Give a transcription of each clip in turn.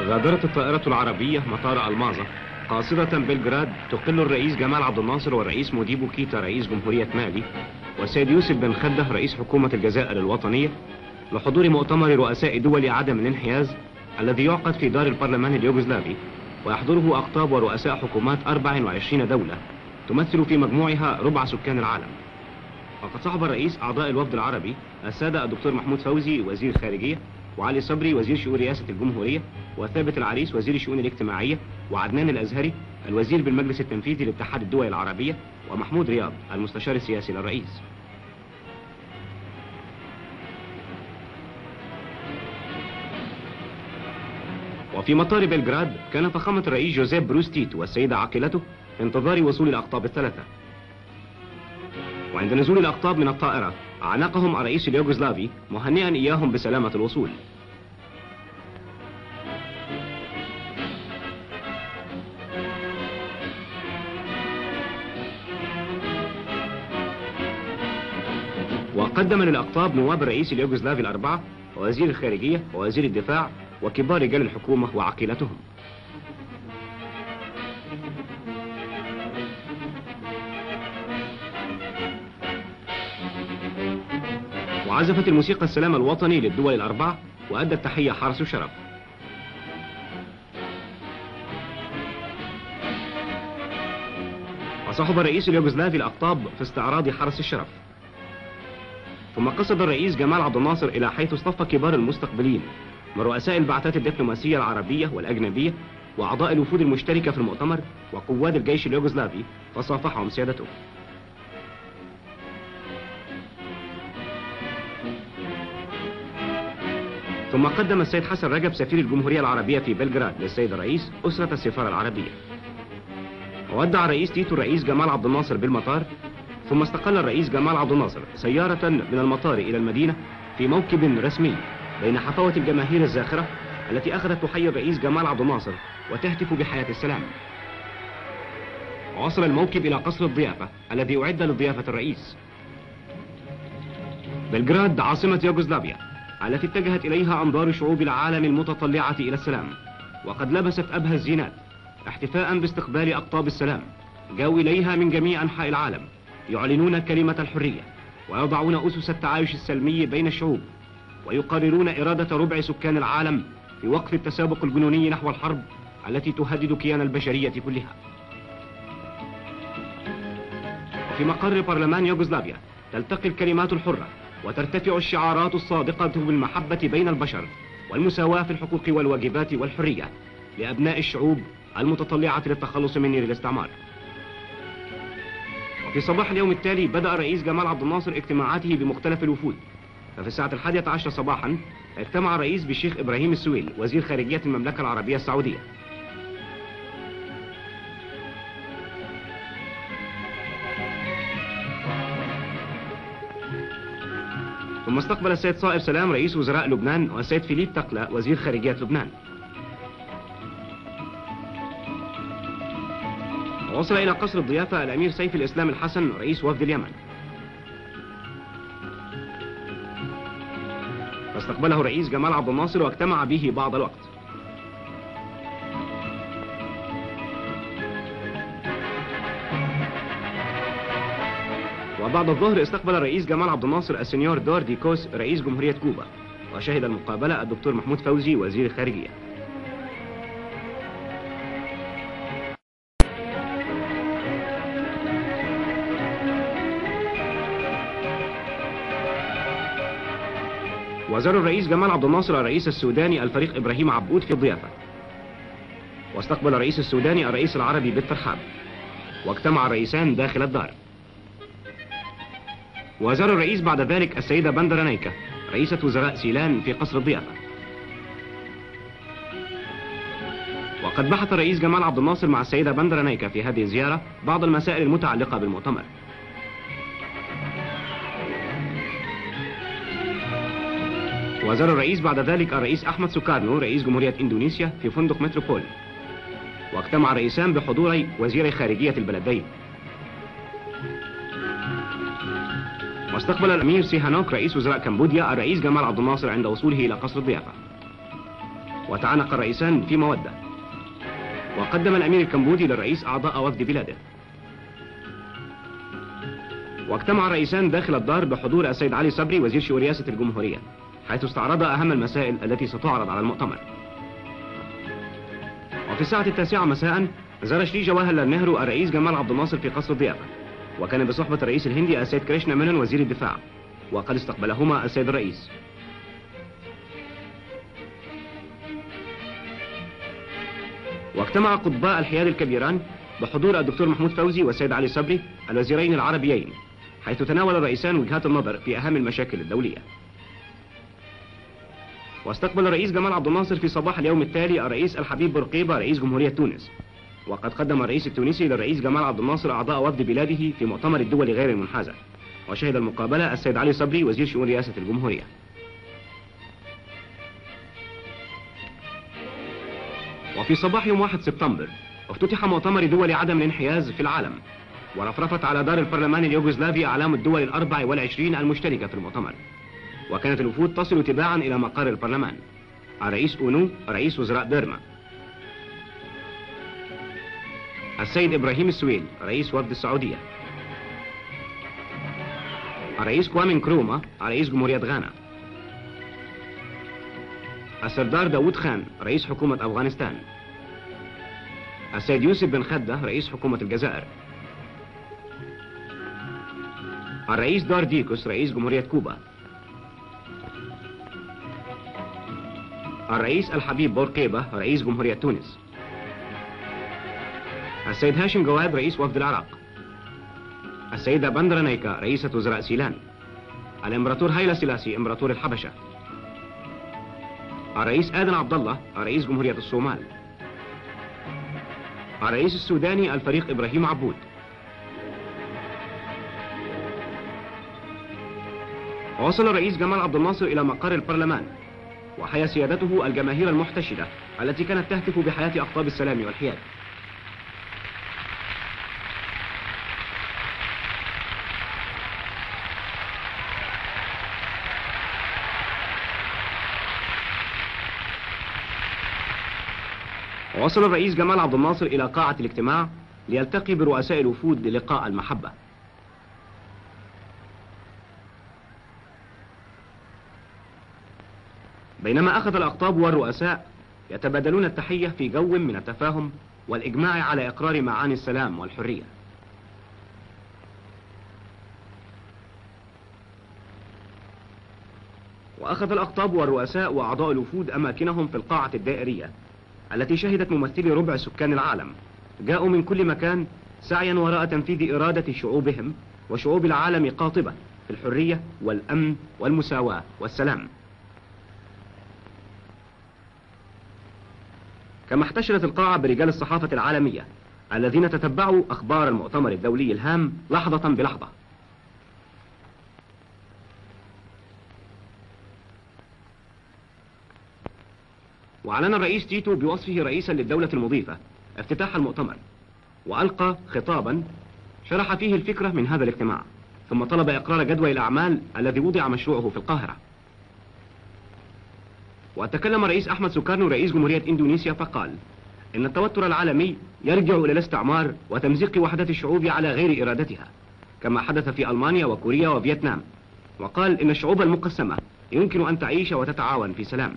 غادرت الطائرة العربية مطار ألماظة قاصدة بلغراد تقل الرئيس جمال عبد الناصر والرئيس موديبو كيتا رئيس جمهورية مالي والسيد يوسف بن خدة رئيس حكومة الجزائر الوطنية لحضور مؤتمر رؤساء دول عدم الانحياز الذي يعقد في دار البرلمان اليوغوسلافي، ويحضره أقطاب ورؤساء حكومات 24 دولة تمثل في مجموعها ربع سكان العالم. وقد صاحب الرئيس أعضاء الوفد العربي السادة الدكتور محمود فوزي وزير الخارجية، وعلي صبري وزير شؤون رئاسة الجمهورية، وثابت العريس وزير الشؤون الاجتماعية، وعدنان الأزهري الوزير بالمجلس التنفيذي لاتحاد الدول العربية، ومحمود رياض المستشار السياسي للرئيس. وفي مطار بلغراد كان فخامة الرئيس جوزيف بروس تيتو والسيدة عاقلته في انتظار وصول الأقطاب الثلاثة. وعند نزول الأقطاب من الطائرة عانقهم الرئيس اليوغوسلافي مهنئا إياهم بسلامة الوصول. وقدم للأقطاب نواب الرئيس اليوغوسلافي الأربعة ووزير الخارجية ووزير الدفاع وكبار رجال الحكومة وعقيلتهم. وعزفت الموسيقى السلام الوطني للدول الأربعة وأدى التحية حرس شرف. وصاحب الرئيس اليوغوسلافي الأقطاب في استعراض حرس الشرف. ثم قصد الرئيس جمال عبد الناصر إلى حيث اصطف كبار المستقبلين من رؤساء البعثات الدبلوماسية العربية والأجنبية وأعضاء الوفود المشتركة في المؤتمر وقواد الجيش اليوغوسلافي فصافحهم سيادته. ثم قدم السيد حسن رجب سفير الجمهورية العربية في بلغراد للسيد الرئيس أسرة السفارة العربية. وودع الرئيس تيتو الرئيس جمال عبد الناصر بالمطار، ثم استقل الرئيس جمال عبد الناصر سيارة من المطار إلى المدينة في موكب رسمي بين حفاوة الجماهير الزاخرة التي أخذت تحيي الرئيس جمال عبد الناصر وتهتف بحياة السلام. ووصل الموكب إلى قصر الضيافة الذي أعد لضيافة الرئيس. بلغراد عاصمة يوغوسلافيا التي اتجهت إليها أنظار شعوب العالم المتطلعة إلى السلام، وقد لبست أبهى الزينات احتفاء باستقبال أقطاب السلام جاءوا إليها من جميع أنحاء العالم يعلنون كلمة الحرية ويضعون أسس التعايش السلمي بين الشعوب، ويقررون إرادة ربع سكان العالم في وقف التسابق الجنوني نحو الحرب التي تهدد كيان البشرية كلها. وفي مقر برلمان يوغوسلافيا تلتقي الكلمات الحرة وترتفع الشعارات الصادقة بالمحبة بين البشر والمساواة في الحقوق والواجبات والحرية لأبناء الشعوب المتطلعة للتخلص من نير الاستعمار. وفي صباح اليوم التالي بدأ الرئيس جمال عبد الناصر اجتماعاته بمختلف الوفود، ففي الساعة 11 صباحا اجتمع الرئيس بالشيخ إبراهيم السويل وزير خارجية المملكة العربية السعودية. ثم استقبل السيد صائر سلام رئيس وزراء لبنان والسيد فيليب تقلا وزير خارجية لبنان. ووصل إلى قصر الضيافة الأمير سيف الإسلام الحسن رئيس وفد اليمن، فاستقبله الرئيس جمال عبد الناصر واجتمع به بعض الوقت. وبعد الظهر استقبل الرئيس جمال عبد الناصر السنيور دور ديكوس رئيس جمهورية كوبا، وشهد المقابلة الدكتور محمود فوزي وزير الخارجية. وزار الرئيس جمال عبد الناصر الرئيس السوداني الفريق إبراهيم عبود في الضيافة، واستقبل الرئيس السوداني الرئيس العربي بالترحاب، واجتمع الرئيسان داخل الدار. وزار الرئيس بعد ذلك السيدة بندرانيكا رئيسة وزراء سيلان في قصر الضيافة. وقد بحث الرئيس جمال عبد الناصر مع السيدة بندرانيكا في هذه الزيارة بعض المسائل المتعلقة بالمؤتمر. وزار الرئيس بعد ذلك الرئيس أحمد سوكارنو رئيس جمهورية إندونيسيا في فندق متروبول، واجتمع الرئيسان بحضور وزيري خارجية البلدين. واستقبل الأمير سيهانوك رئيس وزراء كمبوديا الرئيس جمال عبد الناصر عند وصوله إلى قصر الضيافة. وتعانق الرئيسان في مودة. وقدم الأمير الكمبودي للرئيس أعضاء وفد بلاده. واجتمع الرئيسان داخل الدار بحضور السيد علي صبري وزير شؤون رئاسة الجمهورية، حيث استعرض أهم المسائل التي ستعرض على المؤتمر. وفي الساعة 9 مساء زار شري جواهر لال نهرو الرئيس جمال عبد الناصر في قصر الضيافة، وكان بصحبة الرئيس الهندي السيد كريشنا مينون وزير الدفاع، وقد استقبلهما السيد الرئيس. واجتمع قطباء الحياد الكبيران بحضور الدكتور محمود فوزي والسيد علي صبري الوزيرين العربيين، حيث تناول الرئيسان وجهات النظر في أهم المشاكل الدولية. واستقبل الرئيس جمال عبد الناصر في صباح اليوم التالي الرئيس الحبيب بورقيبة رئيس جمهورية تونس، وقد قدم الرئيس التونسي للرئيس جمال عبد الناصر أعضاء وفد بلاده في مؤتمر الدول غير المنحازة. وشهد المقابلة السيد علي صبري وزير شؤون رئاسة الجمهورية. وفي صباح يوم 1 سبتمبر افتتح مؤتمر دول عدم الانحياز في العالم، ورفرفت على دار البرلمان اليوغوسلافي أعلام الدول 24 المشتركة في المؤتمر. وكانت الوفود تصل تباعا إلى مقر البرلمان: الرئيس أونو، رئيس وزراء بيرما، السيد إبراهيم السويل رئيس وفد السعودية، الرئيس كوامي نكروما رئيس جمهورية غانا، السردار داوود خان رئيس حكومة أفغانستان، السيد يوسف بن خدة رئيس حكومة الجزائر، الرئيس دار ديكوس رئيس جمهورية كوبا، الرئيس الحبيب بورقيبة رئيس جمهورية تونس، السيد هاشم جواد رئيس وفد العراق، السيدة بندرا نيكا رئيسة وزراء سيلان، الإمبراطور هايلا سيلاسي إمبراطور الحبشة، الرئيس آدن عبد الله رئيس جمهورية الصومال، الرئيس السوداني الفريق إبراهيم عبود. وصل الرئيس جمال عبد الناصر إلى مقر البرلمان، وحيا سيادته الجماهير المحتشدة التي كانت تهتف بحياة أقطاب السلام والحياد. وصل الرئيس جمال عبد الناصر إلى قاعة الاجتماع ليلتقي برؤساء الوفود للقاء المحبة. بينما أخذ الأقطاب والرؤساء يتبادلون التحية في جو من التفاهم والإجماع على إقرار معاني السلام والحرية. وأخذ الأقطاب والرؤساء وأعضاء الوفود أماكنهم في القاعة الدائرية التي شهدت ممثلي ربع سكان العالم جاءوا من كل مكان سعيا وراء تنفيذ إرادة شعوبهم وشعوب العالم قاطبة في الحرية والأمن والمساواة والسلام. كما احتشرت القاعة برجال الصحافة العالمية الذين تتبعوا أخبار المؤتمر الدولي الهام لحظة بلحظة. وأعلن الرئيس تيتو بوصفه رئيسا للدولة المضيفة افتتاح المؤتمر، وألقى خطابا شرح فيه الفكرة من هذا الاجتماع، ثم طلب إقرار جدول الأعمال الذي وضع مشروعه في القاهرة. وتكلم الرئيس أحمد سوكارنو رئيس جمهورية إندونيسيا فقال إن التوتر العالمي يرجع إلى الاستعمار وتمزيق وحدة الشعوب على غير إرادتها، كما حدث في ألمانيا وكوريا وفيتنام. وقال إن الشعوب المقسمة يمكن أن تعيش وتتعاون في سلام.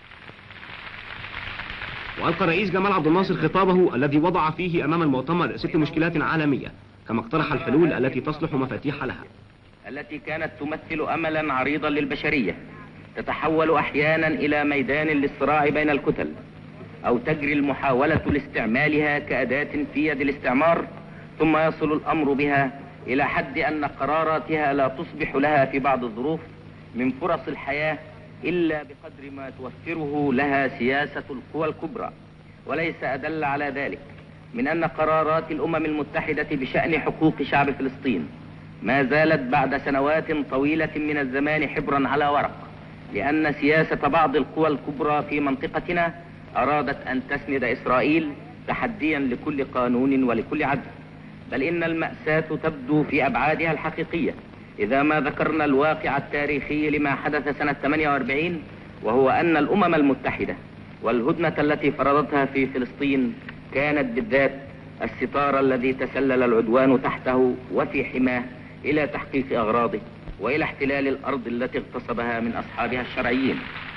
وألقى الرئيس جمال عبد الناصر خطابه الذي وضع فيه أمام المؤتمر 6 مشكلات عالمية، كما اقترح الحلول التي تصلح مفاتيح لها، التي كانت تمثل أملا عريضا للبشرية تتحول أحيانا إلى ميدان للصراع بين الكتل، أو تجري المحاولة لاستعمالها كأداة في يد الاستعمار، ثم يصل الأمر بها إلى حد أن قراراتها لا تصبح لها في بعض الظروف من فرص الحياة إلا بقدر ما توفره لها سياسة القوى الكبرى. وليس أدل على ذلك من أن قرارات الأمم المتحدة بشأن حقوق شعب فلسطين ما زالت بعد سنوات طويلة من الزمان حبرا على ورق، لأن سياسة بعض القوى الكبرى في منطقتنا أرادت أن تسند إسرائيل تحديا لكل قانون ولكل عدل. بل إن المأساة تبدو في أبعادها الحقيقية إذا ما ذكرنا الواقع التاريخي لما حدث سنة 48، وهو أن الأمم المتحدة والهدنة التي فرضتها في فلسطين كانت بالذات الستار الذي تسلل العدوان تحته وفي حماه إلى تحقيق أغراضه وإلى احتلال الأرض التي اغتصبها من أصحابها الشرعيين.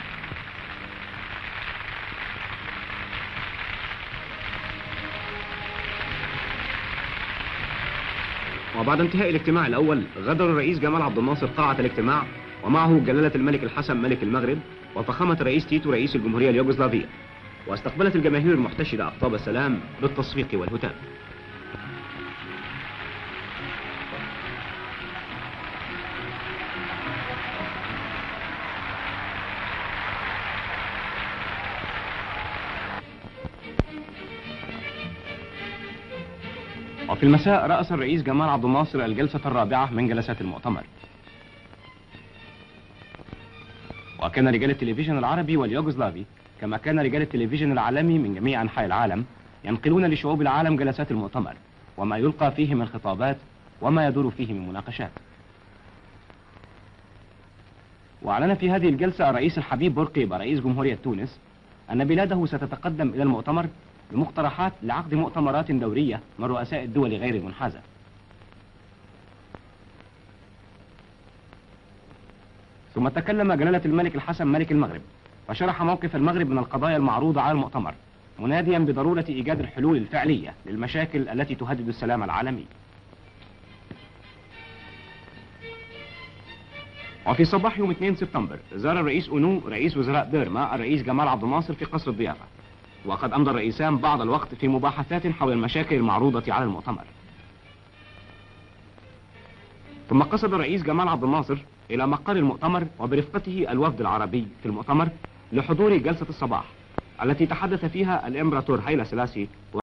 وبعد انتهاء الاجتماع الأول غادر الرئيس جمال عبد الناصر قاعة الاجتماع، ومعه جلالة الملك الحسن ملك المغرب وفخامة الرئيس تيتو رئيس الجمهورية اليوغوسلافية، واستقبلت الجماهير المحتشدة أقطاب السلام بالتصفيق والهتاف. وفي المساء رأس الرئيس جمال عبد الناصر الجلسة الرابعة من جلسات المؤتمر، وكان رجال التلفزيون العربي واليوغوسلافي كما كان رجال التلفزيون العالمي من جميع أنحاء العالم ينقلون لشعوب العالم جلسات المؤتمر وما يلقى فيه من خطابات وما يدور فيه من مناقشات. وأعلن في هذه الجلسة الرئيس الحبيب بورقيبة رئيس جمهورية تونس أن بلاده ستتقدم إلى المؤتمر بمقترحات لعقد مؤتمرات دورية من رؤساء الدول غير المنحازة. ثم تكلم جلالة الملك الحسن ملك المغرب وشرح موقف المغرب من القضايا المعروضة على المؤتمر، مناديا بضرورة إيجاد الحلول الفعلية للمشاكل التي تهدد السلام العالمي. وفي صباح يوم 2 سبتمبر زار الرئيس أونو رئيس وزراء بيرما الرئيس جمال عبد الناصر في قصر الضيافة، وقد أمضى الرئيسان بعض الوقت في مباحثات حول المشاكل المعروضة على المؤتمر. ثم قصد الرئيس جمال عبد الناصر إلى مقر المؤتمر وبرفقته الوفد العربي في المؤتمر لحضور جلسة الصباح التي تحدث فيها الإمبراطور هايلا سلاسي